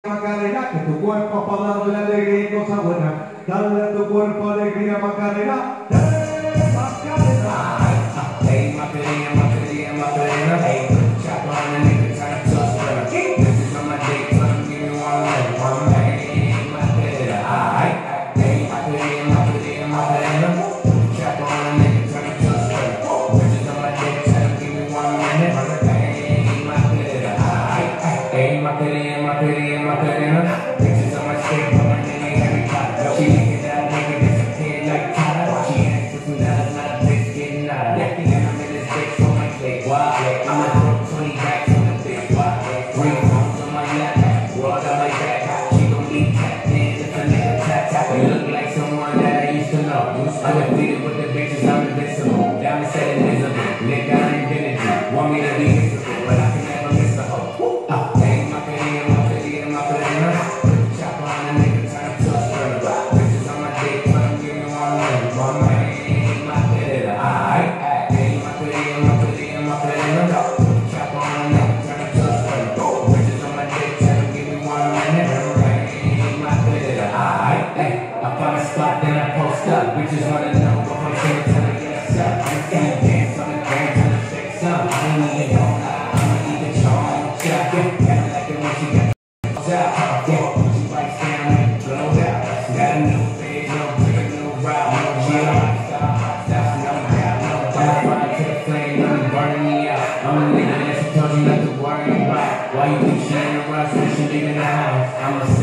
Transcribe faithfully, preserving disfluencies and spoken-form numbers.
Macarena, que tu cuerpo para darle alegría y cosas buenas. Dale a tu cuerpo alegría, Macarena. ¡Hey, Macarena! Hey, Macarena, Macarena, Macarena. Hey, chop on the nigga, turn to a sprinter. This is on my dick, tell him give me one leg, one leg. Hey, Macarena, aight. Hey, Macarena, Macarena, Macarena. Chop on the nigga, turn to a sprinter. This is on my dick, tell him give me one minute. Hey, Macarena, aight. Hey, Macarena, Macarena, Macarena. Bitches on my stick, but my nigga every time. She making that nigga disappear like Tyler. She asks for some dollars, not a bitch getting out of that. And I'm in this bitch for my click. Why? I'm like broke twenty racks on the bitch. Why? Three phones on my lap. World on my back. She gon' be tapped in if a nigga tap tap. You look like someone that I used to know. Undefeated with the bitches, I'm invincible. Diamond said invisible. Nigga, I invented you. Want me to be visible, but I can never miss a hoe. Oh, hey, Macarena, Macarena, Macarena. Chop on a nigga, turn up to a sprinter. Bitches on my dick, tell them give me one minute. One minute, hey, Macarena, aight. Hey, Macarena, Macarena, Macarena. Chop on a nigga, turn up to a sprinter. Bitches on my dick, tell them give me one minute. Hey, Macarena, aight. Hey, I find a spot, then I post up. Bitches wanna know if I'm singing to the yes up. You see me dance on the ground, tell them shake some. I ain't even gonna lie, I'ma leave it charm. Check it, kinda like it when she got out. Yeah, she bites down and blows out. Got a new phase, no trigger, no route, no chill. Stop, stop, no doubt, no doubt. Fire to the flame, I'm burning me out. I'm a nigga that she told you not to worry about. Why you think she in a rush when she leaving the house? I'm a